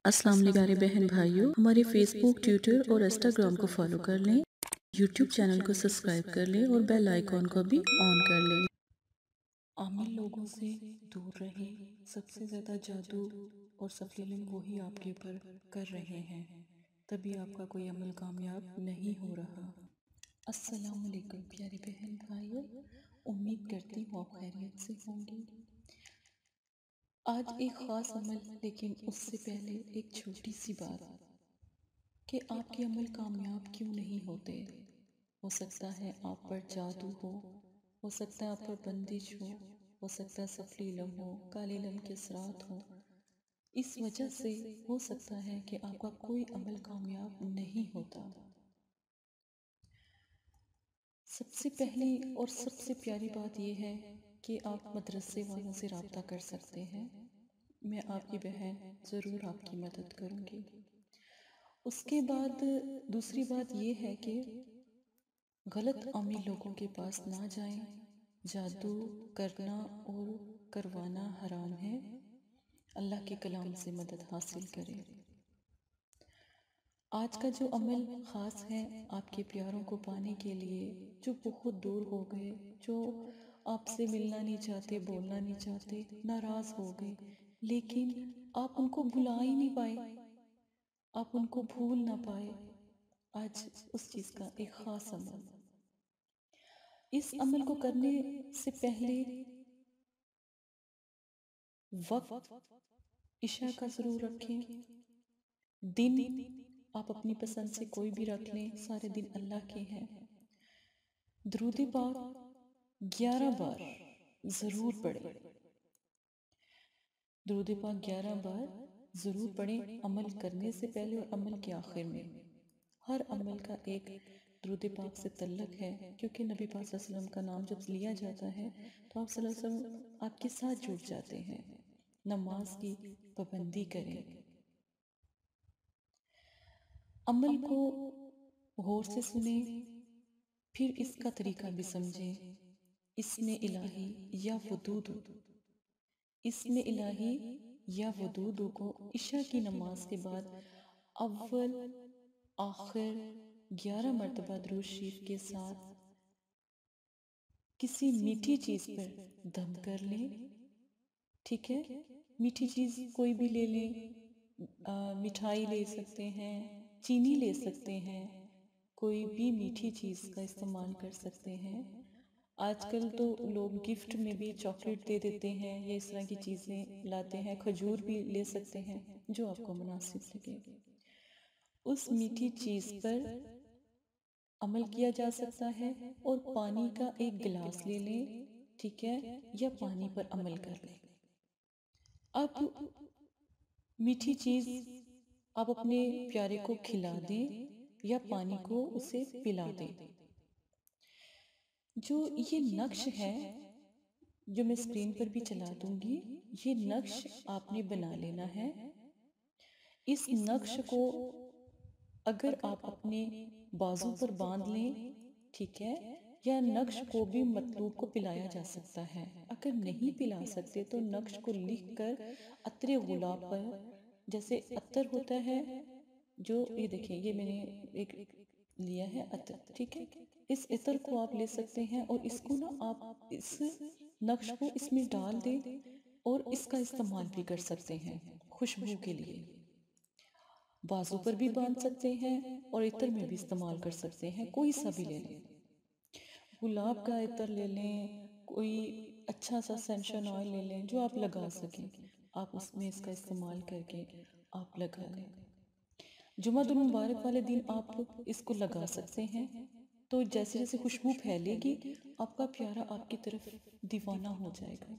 अस्सलाम वालेकुम प्यारे बहन भाइयों, हमारे फेसबुक, ट्विटर और इंस्टाग्राम को फॉलो कर लें, यूट्यूब चैनल को सब्सक्राइब कर लें और बेल आइकॉन को भी ऑन कर लें। आमिल लोगों से दूर रहें, सबसे ज़्यादा जादू और सफलीलन वही आपके ऊपर कर रहे हैं, तभी आपका कोई अमल कामयाब नहीं हो रहा। अस्सलाम वालेकुम प्यारे बहन भाइयों, उम्मीद करती हूँ आप खैरियत से होंगे। आज एक ख़ास अमल, लेकिन उससे पहले एक छोटी सी बात कि आपके अमल कामयाब क्यों नहीं होते। हो सकता है आप पर जादू हो सकता है आप पर बंदिश हो सकता है सफली इल्म हो, काले इल्म के असरात हो। इस वजह से हो सकता है कि आपका कोई अमल कामयाब नहीं होता। सबसे पहली और सबसे प्यारी बात यह है कि आप मदरसे वालों से रब्ता कर सकते हैं। मैं आपकी बहन ज़रूर आपकी मदद करूँगी। उसके बाद दूसरी बात ये है कि गलत अमीर लोगों के पास ना जाएं। जादू करना और करवाना हराम है। अल्लाह के कलाम से मदद हासिल करें। आज का जो अमल ख़ास है आपके प्यारों को पाने के लिए, जो बहुत दूर हो गए, जो आपसे मिलना नहीं चाहते, बोलना नहीं चाहते, नाराज़ हो गए, लेकिन आप उनको भुला ही नहीं पाए, आप उनको भूल ना पाए। आज उस चीज़ का एक ख़ास अमल। इस अमल को करने से पहले वक्त इशा का ज़रूर रखें। दिन आप अपनी पसंद से कोई भी रख लें, सारे दिन अल्लाह के हैं। दुरूद पाक 11 बार ज़रूर पढ़ें। दुरूद पाक 11 बार ज़रूर पढ़ें, अमल करने से पहले और अमल के आखिर में। हर अमल का एक दुरूद पाक से तल्लक है, क्योंकि नबी पाक सल्लल्लाहु अलैहि वसल्लम का नाम जब लिया जाता है तो आप सल्लल्लाहु अलैहि वसल्लम आपके साथ जुड़ जाते हैं। नमाज की पाबंदी करें। अमल को गौर से सुने, फिर इसका तरीका भी समझें। इसमें इलाही या वदूद, इसमें इलाही या वदूद को इशा की नमाज के बाद अव्वल आखिर 11 मरतबा दुरूद शरीफ के साथ किसी मीठी चीज़ पर दम कर लें। ठीक है, मीठी चीज़ कोई भी ले लें। मिठाई ले सकते हैं, चीनी ले सकते हैं, कोई भी मीठी चीज़ का इस्तेमाल कर सकते हैं। आजकल तो लोग गिफ्ट में भी चॉकलेट दे देते हैं या इस तरह की चीज़ें लाते हैं। खजूर भी ले सकते हैं, जो आपको मुनासिब लगे। उस मीठी चीज़ पर अमल किया जा सकता है। और पानी का एक गिलास ले लें, ठीक है, या पानी पर अमल कर लें। अब मीठी चीज़ आप अपने प्यारे को खिला दें या पानी को उसे पिला दें। जो ये नक्श है, जो मैं स्क्रीन पर भी चला दूंगी, ये नक्श आपने बना लेना है। इस नक्श को अगर आप अपने बाजू पर बांध लें, ठीक है, या नक्श को भी मतलूब को पिलाया जा सकता है। अगर नहीं पिला सकते तो नक्श को लिख कर अत्रे गुलाब पर, जैसे अत्तर होता है, जो ये देखें, ये मैंने एक लिया है अत्तर, ठीक है, इस इत्र को आप ले सकते हैं और इसको ना आप इस नक्श को इसमें डाल दें और इसका इस्तेमाल भी कर सकते हैं खुशबू के लिए। बाजू पर भी बांध सकते हैं और इत्र में भी इस्तेमाल कर सकते हैं। कोई सा भी ले लें, गुलाब का इत्र ले लें, कोई अच्छा सा सेंशन ऑयल ले लें जो आप लगा सकें। आप उसमें इसका इस्तेमाल करके आप लगा लें। जुमातुल मुबारक वाले दिन आप इसको लगा सकते हैं। तो जैसे जैसे खुशबू फैलेगी, आपका प्यारा आपकी तरफ दीवाना हो जाएगा।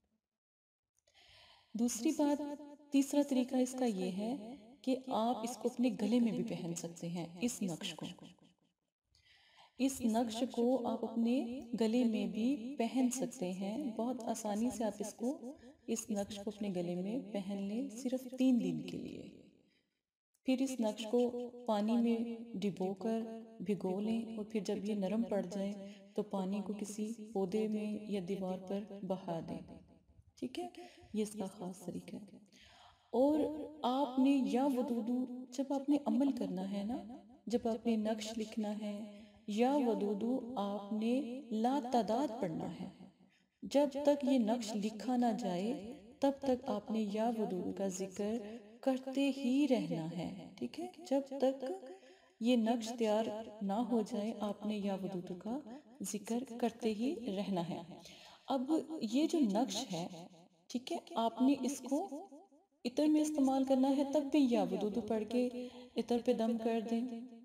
दूसरी बात, तीसरा तरीका इसका ये है कि आप इसको अपने गले में भी पहन सकते हैं। इस नक्श को, इस नक्श को आप अपने गले में भी पहन सकते हैं। बहुत आसानी से आप इसको, इस नक्श को अपने गले में पहन लें, सिर्फ 3 दिन के लिए। फिर इस नक्श को पानी में डिबोकर भिगो लें और फिर जब ये नरम पड़ जाए तो पानी को किसी पौधे में या दीवार पर बहा दें। ठीक है, ये इसका ख़ास तरीका है। اور آپ نے یا ودودو جب آپ نے عمل کرنا ہے نا، جب آپ نے نقش لکھنا ہے، یا ودودو آپ نے لا تعداد پڑھنا ہے. جب تک یہ نقش لکھا نہ جائے تب تک آپ نے یا ودودو کا ذکر کرتے ہی رہنا ہے. ٹھیک ہے، جب تک یہ نقش تیار نہ ہو جائے آپ نے یا ودودو کا ذکر کرتے ہی رہنا ہے. اب یہ جو نقش ہے، ٹھیک ہے، آپ نے اس کو عطر میں استعمال کرنا ہے تب بھی یا ودودو پڑھ کے عطر پہ دم کر دیں.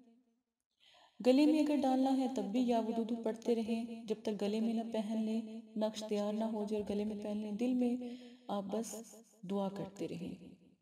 گلے میں اگر ڈالنا ہے تب بھی یا ودودو پڑھتے رہیں جب تک گلے میں نہ پہن لیں، نقش تیار نہ ہو جائے اور گلے میں پہن لیں. دل میں آپ بس دعا کرتے رہیں.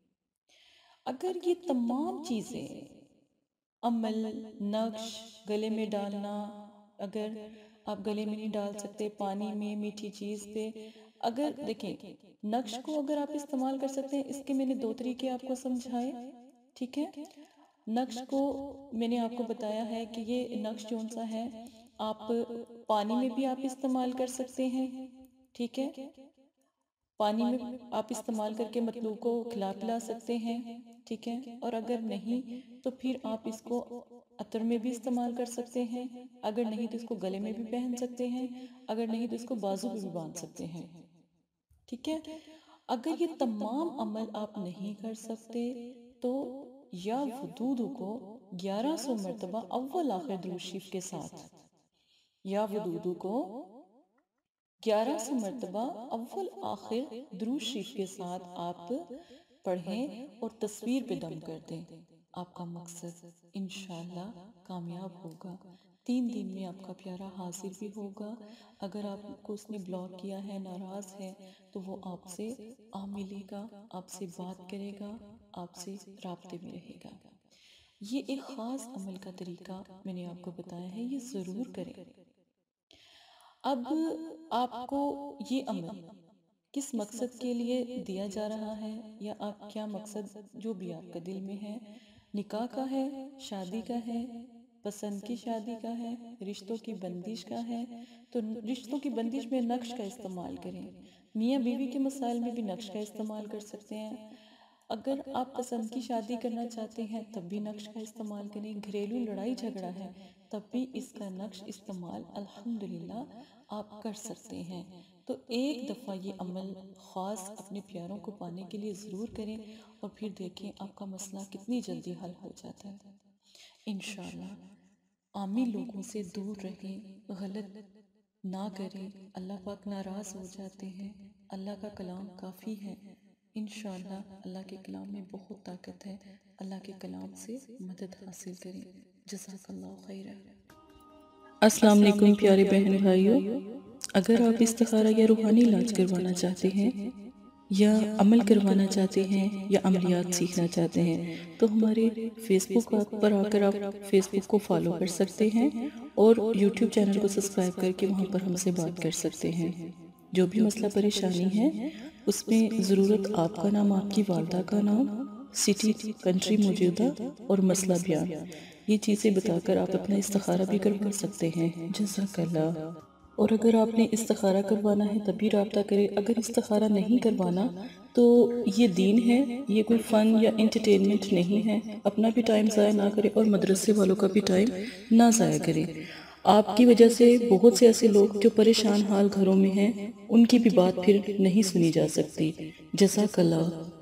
اگر یہ تمام چیزیں، عمل، نقش، گلے میں ڈالنا، اگر آپ گلے میں نہیں ڈال سکتے، پانی میں، میٹھی چیز پہ، اگر دیکھیں نقش کو اگر آپ استعمال کر سکتے ہیں، اس کے میں نے 2 طریقے آپ کو سمجھائے. ٹھیک ہے، نقش کو میں نے آپ کو بتایا ہے کہ یہ نقش جون سا ہے آپ پانی میں بھی آپ استعمال کر سکتے ہیں. ٹھیک ہے، پانی میں آپ استعمال کر کے مطلوب کو کھلا پلا سکتے ہیں. ٹھیک ہے، اور اگر نہیں تو پھر آپ اس کو عطر میں بھی استعمال کر سکتے ہیں. اگر نہیں تو اس کو گلے میں بھی پہن سکتے ہیں، اگر نہیں تو اس کو بازو پہ بھی باندھ سکتے ہیں. ٹھیک ہے، اگر یہ تمام عمل آپ نہیں کر سکتے تو یا ودودو کو 1100 مرتبہ اول آخر درود شریف کے ساتھ، یا ودودو کو 1100 مرتبہ اول آخر درود شریف کے ساتھ آپ پڑھیں اور تصویر پہ دم کر دیں. آپ کا مقصد انشاءاللہ کامیاب ہوگا. 3 دن میں آپ کا پیارا حاضر بھی ہوگا. اگر آپ کو اس نے بلاک کیا ہے، ناراض ہے، تو وہ آپ سے ملے گا، آپ سے بات کرے گا، آپ سے رابطے میں رہے گا. یہ ایک خاص عمل کا طریقہ میں نے آپ کو بتایا ہے، یہ ضرور کریں. اب آپ کو یہ عمل کس مقصد کے لیے دیا جا رہا ہے، یا آپ کیا مقصد جو بھی آپ کا دل میں ہے، نکاح کا ہے، شادی کا ہے، پسند کی شادی کا ہے، رشتوں کی بندش کا ہے، تو رشتوں کی بندش میں نقش کا استعمال کریں. میاں بیوی کے مسائل میں بھی نقش کا استعمال کر سکتے ہیں. اگر آپ پسند کی شادی کرنا چاہتے ہیں تب بھی نقش کا استعمال کریں. گھریلو لڑائی جھگڑا ہے تب بھی اس کا نقش استعمال الحمدللہ آپ کر سکتے ہیں. تو ایک دفعہ یہ عمل خاص اپنے پیاروں کو پانے کے لیے ضرور کریں اور پھر دیکھیں آپ کا مسئلہ کتنی جلدی حل ہو جاتا ہے انشاءاللہ. عامی لوگوں سے دور رہیں، غلط نہ کریں، اللہ پاک ناراض ہو جاتے ہیں. اللہ کا کلام کافی ہے. انشاءاللہ اللہ کے کلام میں بہت طاقت ہے. اللہ کے کلام سے مدد حاصل کریں. جزاک اللہ خیرہ. السلام علیکم پیارے بہن بھائیوں. اگر آپ استخارہ یا روحانی علاج کروانا چاہتے ہیں یا عمل کروانا چاہتے ہیں یا عملیات سیکھنا چاہتے ہیں تو ہمارے فیس بک پر آ کر آپ فیس بک کو فالو کر سکتے ہیں اور یوٹیوب چینل کو سبسکرائب کر کے وہاں پر ہم سے بات کر سکتے ہیں. جو بھی مسئلہ پریشانی ہے اس میں ضرورت آپ کا نام، آپ کی والدہ کا نام، سٹی، کنٹری موجودہ اور مسئلہ بیان، یہ چیزیں بتا کر آپ اپنا استخارہ بھی کروا سکتے ہیں. جزاک اللہ. اور اگر آپ نے استخارہ کروانا ہے تب بھی رابطہ کریں. اگر استخارہ نہیں کروانا تو یہ دین ہے، یہ کوئی فن یا انٹرٹینمنٹ نہیں ہے. اپنا بھی ٹائم ضائع نہ کریں اور مدرسے والوں کا بھی ٹائم نہ ضائع کریں. آپ کی وجہ سے بہت سے ایسے لوگ جو پریشان حال گھروں میں ہیں ان کی بھی بات پھر نہیں سنی جا سکتی. جزاک اللہ.